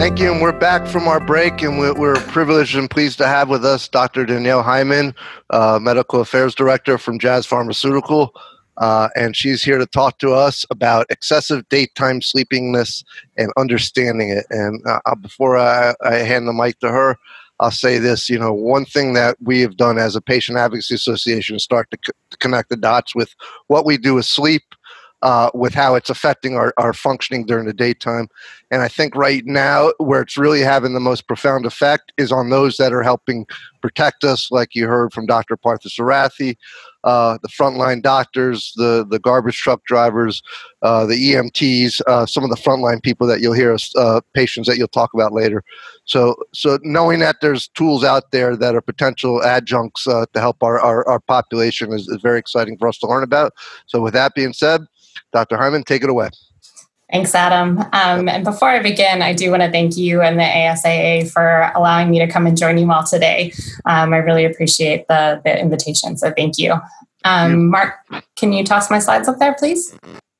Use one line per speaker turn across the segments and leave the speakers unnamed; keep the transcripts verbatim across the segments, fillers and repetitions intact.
Thank you, and we're back from our break, and we're, we're privileged and pleased to have with us Doctor Danielle Hyman, uh, Medical Affairs Director from Jazz Pharmaceutical, uh, and she's here to talk to us about excessive daytime sleepiness and understanding it. And uh, before I, I hand the mic to her, I'll say this, you know, one thing that we have done as a patient advocacy association is start to, c- to connect the dots with what we do with sleep, Uh, with how it's affecting our, our functioning during the daytime. And I think right now where it's really having the most profound effect is on those that are helping protect us, like you heard from Doctor Parthasarathi, uh, the frontline doctors, the, the garbage truck drivers, uh, the E M Ts, uh, some of the frontline people that you'll hear us, uh, patients that you'll talk about later. So so knowing that there's tools out there that are potential adjuncts uh, to help our, our, our population is, is very exciting for us to learn about. So with that being said, Doctor Hyman, take it away.
Thanks, Adam. Um, and before I begin, I do want to thank you and the A S A A for allowing me to come and join you all today. Um, I really appreciate the, the invitation, so thank you. Um, Mark, can you toss my slides up there, please?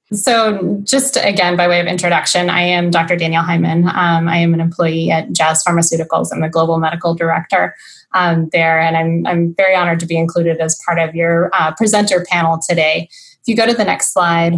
So just again, by way of introduction, I am Doctor Danielle Hyman. Um, I am an employee at Jazz Pharmaceuticals. I'm the Global Medical Director um, there, and I'm, I'm very honored to be included as part of your uh, presenter panel today. If you go to the next slide.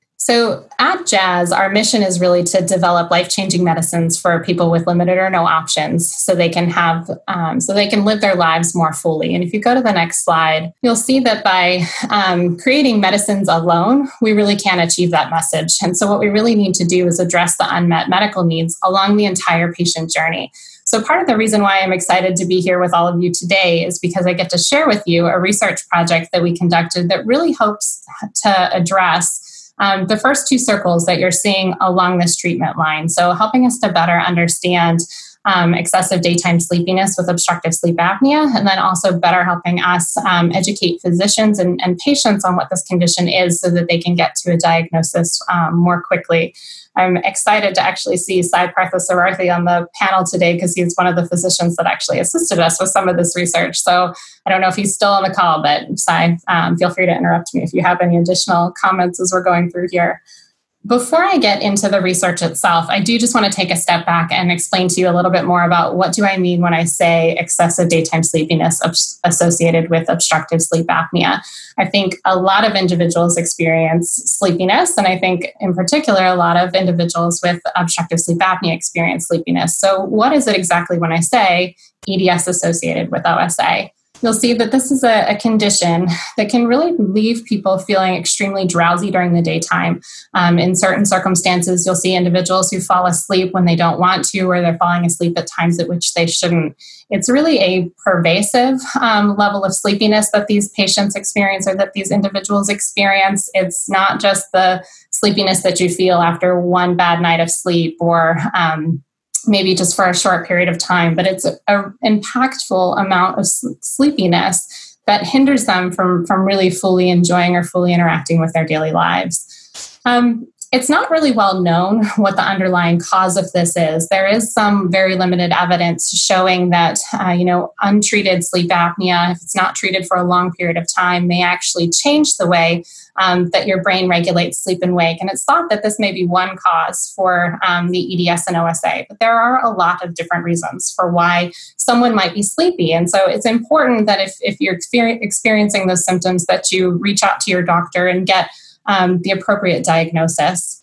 So at Jazz, our mission is really to develop life-changing medicines for people with limited or no options so they can have, um, so they can live their lives more fully. And if you go to the next slide, you'll see that by um, creating medicines alone, we really can't achieve that message. And so what we really need to do is address the unmet medical needs along the entire patient journey. So part of the reason why I'm excited to be here with all of you today is because I get to share with you a research project that we conducted that really hopes to address Um, the first two circles that you're seeing along this treatment line. So helping us to better understand um, excessive daytime sleepiness with obstructive sleep apnea, and then also better helping us um, educate physicians and, and patients on what this condition is so that they can get to a diagnosis um, more quickly. I'm excited to actually see Sai Parthasarathi on the panel today because he's one of the physicians that actually assisted us with some of this research. So I don't know if he's still on the call, but Sai, um, feel free to interrupt me if you have any additional comments as we're going through here. Before I get into the research itself, I do just want to take a step back and explain to you a little bit more about what do I mean when I say excessive daytime sleepiness associated with obstructive sleep apnea. I think a lot of individuals experience sleepiness, and I think in particular, a lot of individuals with obstructive sleep apnea experience sleepiness. So what is it exactly when I say E D S associated with O S A? You'll see that this is a, a condition that can really leave people feeling extremely drowsy during the daytime. Um, in certain circumstances, you'll see individuals who fall asleep when they don't want to, or they're falling asleep at times at which they shouldn't. It's really a pervasive um, level of sleepiness that these patients experience or that these individuals experience. It's not just the sleepiness that you feel after one bad night of sleep or um, maybe just for a short period of time, but it's an impactful amount of sleepiness that hinders them from, from really fully enjoying or fully interacting with their daily lives. Um, it's not really well known what the underlying cause of this is. There is some very limited evidence showing that, uh, you know, untreated sleep apnea, if it's not treated for a long period of time, may actually change the way um, that your brain regulates sleep and wake. And it's thought that this may be one cause for um, the E D S and O S A. But there are a lot of different reasons for why someone might be sleepy. And so it's important that if, if you're exper- experiencing those symptoms, that you reach out to your doctor and get Um, the appropriate diagnosis.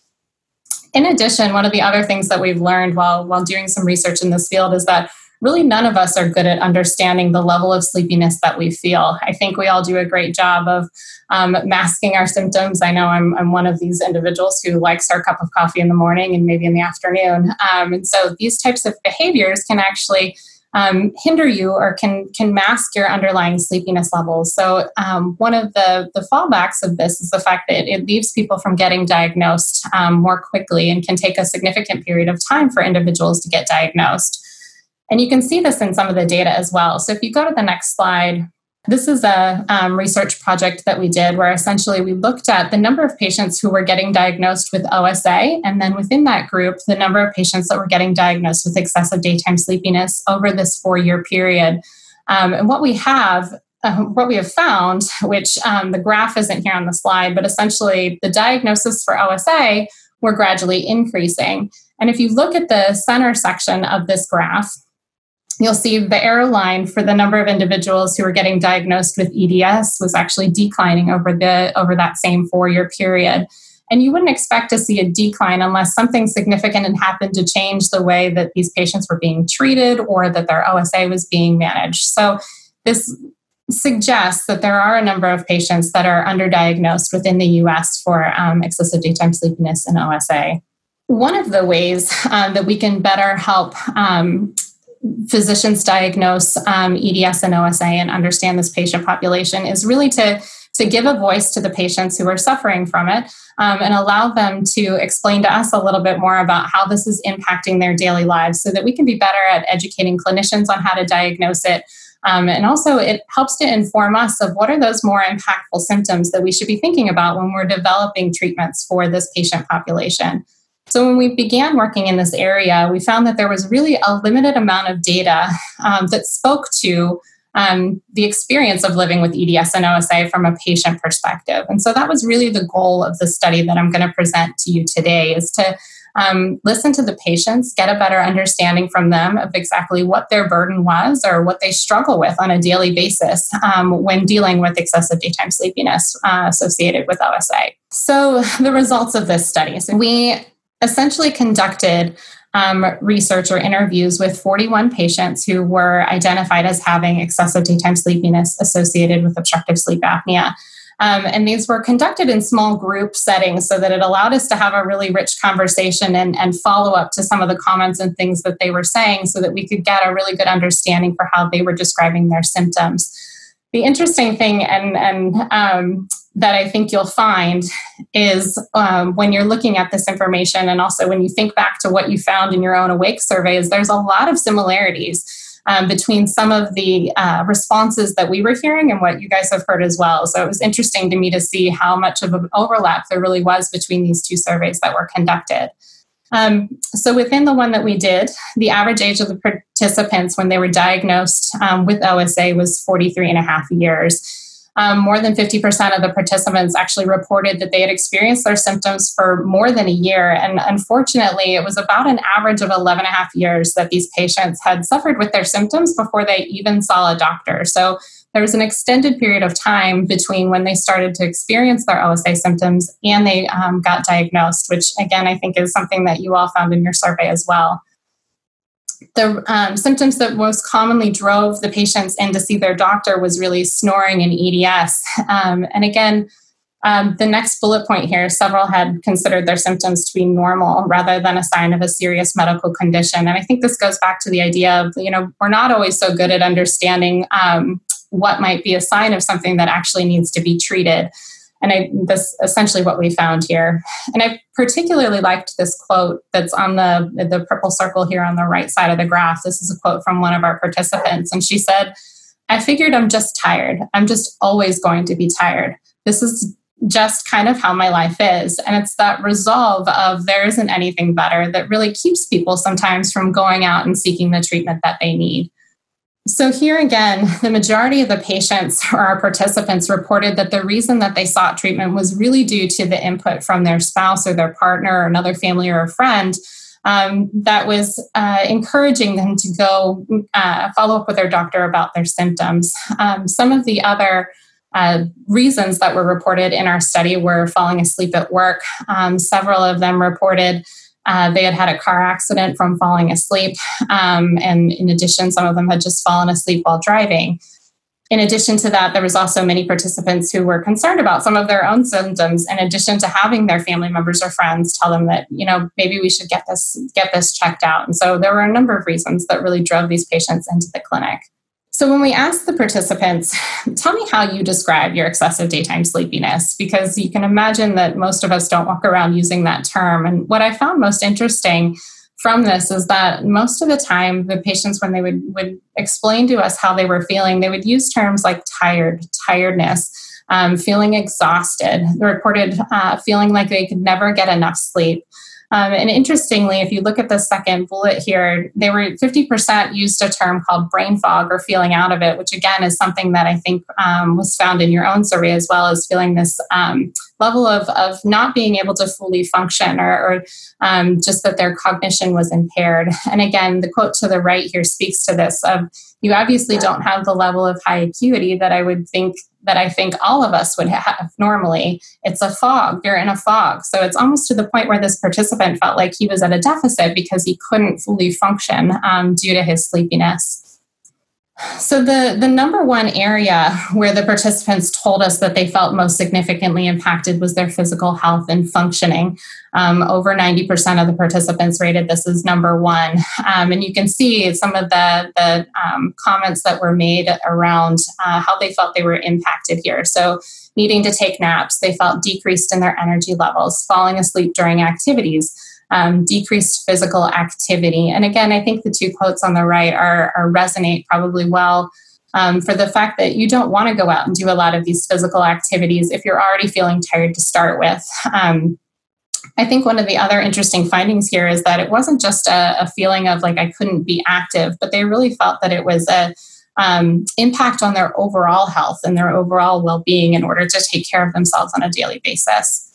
In addition, one of the other things that we've learned while, while doing some research in this field is that really none of us are good at understanding the level of sleepiness that we feel. I think we all do a great job of um, masking our symptoms. I know I'm, I'm one of these individuals who likes our cup of coffee in the morning and maybe in the afternoon. Um, and so these types of behaviors can actually Um, hinder you or can can mask your underlying sleepiness levels. So um, one of the, the fallbacks of this is the fact that it leaves people from getting diagnosed um, more quickly and can take a significant period of time for individuals to get diagnosed. And you can see this in some of the data as well. So if you go to the next slide, this is a um, research project that we did where essentially we looked at the number of patients who were getting diagnosed with O S A, and then within that group, the number of patients that were getting diagnosed with excessive daytime sleepiness over this four-year period. Um, and what we have, uh, what we have found, which um, the graph isn't here on the slide, but essentially the diagnosis for O S A were gradually increasing. And if you look at the center section of this graph, you'll see the arrow line for the number of individuals who were getting diagnosed with E D S was actually declining over the over that same four-year period. And you wouldn't expect to see a decline unless something significant had happened to change the way that these patients were being treated or that their O S A was being managed. So this suggests that there are a number of patients that are underdiagnosed within the U S for um, excessive daytime sleepiness and O S A. One of the ways um, that we can better help um, physicians diagnose um, E D S and O S A and understand this patient population is really to, to give a voice to the patients who are suffering from it um, and allow them to explain to us a little bit more about how this is impacting their daily lives so that we can be better at educating clinicians on how to diagnose it. Um, and also it helps to inform us of what are those more impactful symptoms that we should be thinking about when we're developing treatments for this patient population. So when we began working in this area, we found that there was really a limited amount of data um, that spoke to um, the experience of living with E D S and O S A from a patient perspective. And so that was really the goal of the study that I'm going to present to you today, is to um, listen to the patients, get a better understanding from them of exactly what their burden was or what they struggle with on a daily basis um, when dealing with excessive daytime sleepiness uh, associated with O S A. So the results of this study. So we essentially conducted um, research or interviews with forty-one patients who were identified as having excessive daytime sleepiness associated with obstructive sleep apnea. Um, and these were conducted in small group settings so that it allowed us to have a really rich conversation and, and follow up to some of the comments and things that they were saying so that we could get a really good understanding for how they were describing their symptoms. The interesting thing and, and um, that I think you'll find is um, when you're looking at this information and also when you think back to what you found in your own Awake surveys, there's a lot of similarities um, between some of the uh, responses that we were hearing and what you guys have heard as well. So it was interesting to me to see how much of an overlap there really was between these two surveys that were conducted. Um, so within the one that we did, the average age of the participants when they were diagnosed um, with O S A was forty-three and a half years. Um, more than fifty percent of the participants actually reported that they had experienced their symptoms for more than a year. And unfortunately, it was about an average of eleven and a half years that these patients had suffered with their symptoms before they even saw a doctor. So there was an extended period of time between when they started to experience their O S A symptoms and they um, got diagnosed, which again, I think is something that you all found in your survey as well. The um, symptoms that most commonly drove the patients in to see their doctor was really snoring and E D S. Um, and again, um, the next bullet point here, several had considered their symptoms to be normal rather than a sign of a serious medical condition. And I think this goes back to the idea of, you know, we're not always so good at understanding um, what might be a sign of something that actually needs to be treated. And I, that's essentially what we found here. And I particularly liked this quote that's on the, the purple circle here on the right side of the graph. This is a quote from one of our participants. And she said, "I figured I'm just tired. I'm just always going to be tired. This is just kind of how my life is." And it's that resolve of there isn't anything better that really keeps people sometimes from going out and seeking the treatment that they need. So here again, the majority of the patients or our participants reported that the reason that they sought treatment was really due to the input from their spouse or their partner or another family or a friend um, that was uh, encouraging them to go uh, follow up with their doctor about their symptoms. Um, some of the other uh, reasons that were reported in our study were falling asleep at work. Um, several of them reported Uh, they had had a car accident from falling asleep. Um, and in addition, some of them had just fallen asleep while driving. In addition to that, there was also many participants who were concerned about some of their own symptoms, in addition to having their family members or friends tell them that, you know, maybe we should get this, get this checked out. And so there were a number of reasons that really drove these patients into the clinic. So when we asked the participants, tell me how you describe your excessive daytime sleepiness, because you can imagine that most of us don't walk around using that term. And what I found most interesting from this is that most of the time, the patients, when they would, would explain to us how they were feeling, they would use terms like tired, tiredness, um, feeling exhausted. They reported uh, feeling like they could never get enough sleep. Um, and interestingly, if you look at the second bullet here, they were fifty percent used a term called brain fog or feeling out of it, which again is something that I think um, was found in your own survey as well, as feeling this um, level of, of not being able to fully function, or, or um, just that their cognition was impaired. And again, the quote to the right here speaks to this of, you obviously don't have the level of high acuity that I would think that I think all of us would have normally. It's a fog. You're in a fog. So it's almost to the point where this participant felt like he was at a deficit because he couldn't fully function um, due to his sleepiness. So the, the number one area where the participants told us that they felt most significantly impacted was their physical health and functioning. Um, over ninety percent of the participants rated this as number one. Um, and you can see some of the, the um, comments that were made around uh, how they felt they were impacted here. So needing to take naps, they felt decreased in their energy levels, falling asleep during activities, Um, decreased physical activity. And again, I think the two quotes on the right are, are resonate probably well um, for the fact that you don't want to go out and do a lot of these physical activities if you're already feeling tired to start with. Um, I think one of the other interesting findings here is that it wasn't just a, a feeling of like I couldn't be active, but they really felt that it was a um, impact on their overall health and their overall well-being in order to take care of themselves on a daily basis.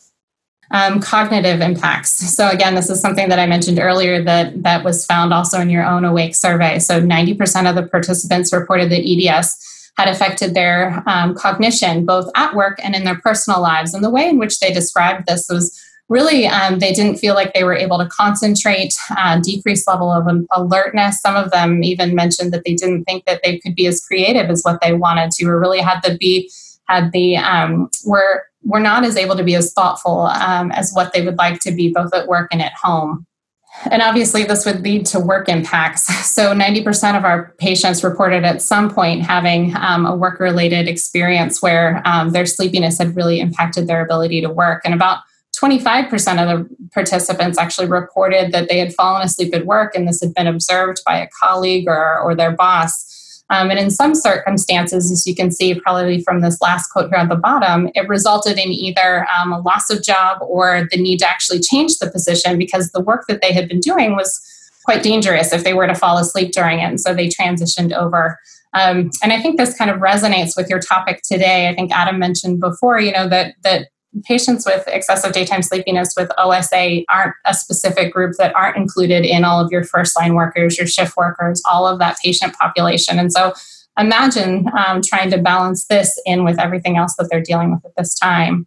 Um, cognitive impacts. So again, this is something that I mentioned earlier that, that was found also in your own Awake survey. So ninety percent of the participants reported that E D S had affected their um, cognition, both at work and in their personal lives. And the way in which they described this was really, um, they didn't feel like they were able to concentrate, uh, decreased level of alertness. Some of them even mentioned that they didn't think that they could be as creative as what they wanted to, or really had to be, had the, um, were we're not as able to be as thoughtful um, as what they would like to be, both at work and at home. And obviously this would lead to work impacts. So ninety percent of our patients reported at some point having um, a work-related experience where um, their sleepiness had really impacted their ability to work. And about twenty-five percent of the participants actually reported that they had fallen asleep at work, and this had been observed by a colleague or, or their boss. Um, and in some circumstances, as you can see probably from this last quote here at the bottom, it resulted in either um, a loss of job or the need to actually change the position because the work that they had been doing was quite dangerous if they were to fall asleep during it. And so they transitioned over. Um, and I think this kind of resonates with your topic today. I think Adam mentioned before, you know, that that patients with excessive daytime sleepiness with O S A aren't a specific group that aren't included in all of your first line workers, your shift workers, all of that patient population. And so imagine um, trying to balance this in with everything else that they're dealing with at this time.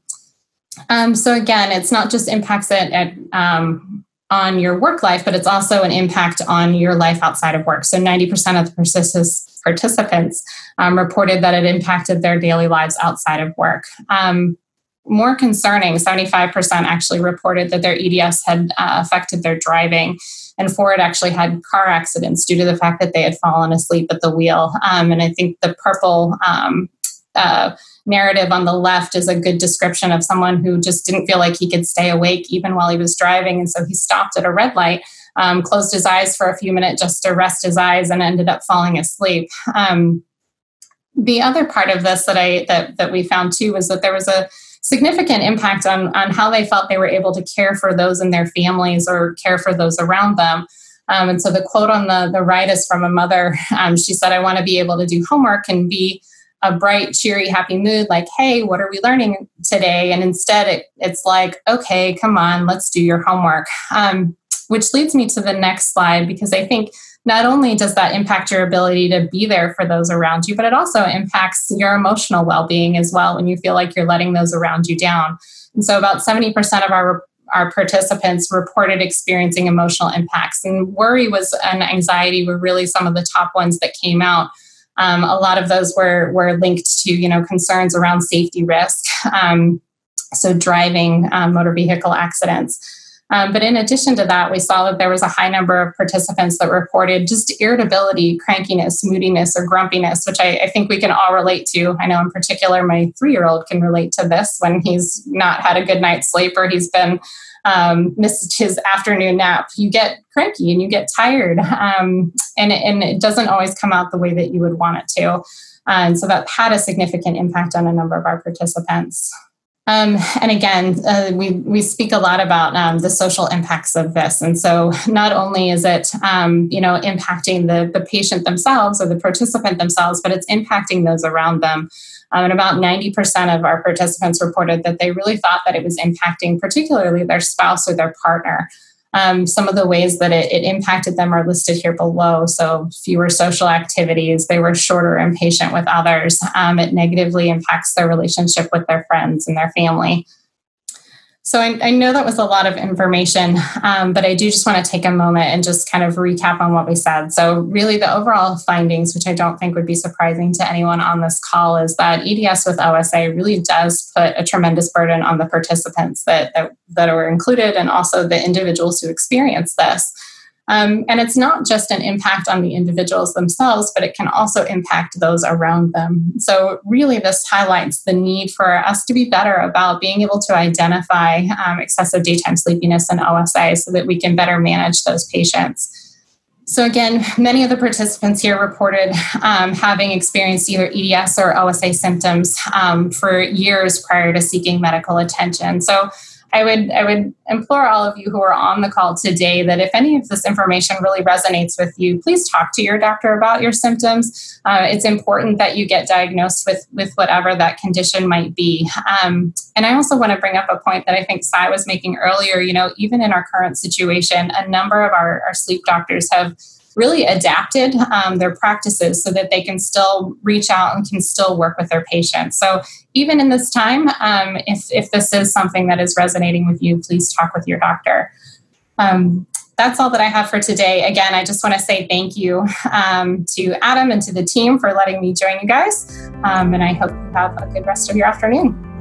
Um, so again, it's not just impacts it at, um, on your work life, but it's also an impact on your life outside of work. So ninety percent of the persist- participants um, reported that it impacted their daily lives outside of work. Um, More concerning, seventy-five percent actually reported that their E D S had uh, affected their driving, and four had actually had car accidents due to the fact that they had fallen asleep at the wheel. Um, and I think the purple um, uh, narrative on the left is a good description of someone who just didn't feel like he could stay awake even while he was driving, and so he stopped at a red light, um, closed his eyes for a few minutes just to rest his eyes, and ended up falling asleep. Um, the other part of this that I that that we found too was that there was a significant impact on, on how they felt they were able to care for those in their families or care for those around them. Um, and so the quote on the, the right is from a mother. Um, she said, "I want to be able to do homework and be a bright, cheery, happy mood, like, hey, what are we learning today?" And instead it, it's like, okay, come on, let's do your homework. Um, which leads me to the next slide, because I think not only does that impact your ability to be there for those around you, but it also impacts your emotional well-being as well when you feel like you're letting those around you down. And so about seventy percent of our our participants reported experiencing emotional impacts. And worry was and anxiety were really some of the top ones that came out. Um, a lot of those were were linked to, you know, concerns around safety risk. Um, so driving um, motor vehicle accidents. Um, but in addition to that, we saw that there was a high number of participants that reported just irritability, crankiness, moodiness, or grumpiness, which I, I think we can all relate to. I know in particular, my three-year-old can relate to this when he's not had a good night's sleep or he's been um, missed his afternoon nap. You get cranky and you get tired, um, and, and it doesn't always come out the way that you would want it to. And so that had a significant impact on a number of our participants. Um, and again, uh, we we speak a lot about um, the social impacts of this, and so not only is it um, you know impacting the the patient themselves or the participant themselves, but it's impacting those around them. Um, and about ninety percent of our participants reported that they really thought that it was impacting, particularly their spouse or their partner. Um, some of the ways that it, it impacted them are listed here below. So fewer social activities, they were shorter and impatient with others. Um, it negatively impacts their relationship with their friends and their family. So I, I know that was a lot of information, um, but I do just want to take a moment and just kind of recap on what we said. So really the overall findings, which I don't think would be surprising to anyone on this call, is that E D S with O S A really does put a tremendous burden on the participants that, that, that were included and also the individuals who experience this. Um, and it's not just an impact on the individuals themselves, but it can also impact those around them. So really this highlights the need for us to be better about being able to identify um, excessive daytime sleepiness in O S A so that we can better manage those patients. So again, many of the participants here reported um, having experienced either E D S or O S A symptoms um, for years prior to seeking medical attention. So I would I would implore all of you who are on the call today that if any of this information really resonates with you, please talk to your doctor about your symptoms. Uh, it's important that you get diagnosed with, with whatever that condition might be. Um, and I also want to bring up a point that I think Sai was making earlier. You know, even in our current situation, a number of our, our sleep doctors have really adapted um, their practices so that they can still reach out and can still work with their patients. So even in this time, um, if, if this is something that is resonating with you, please talk with your doctor. Um, that's all that I have for today. Again, I just want to say thank you um, to Adam and to the team for letting me join you guys. Um, and I hope you have a good rest of your afternoon.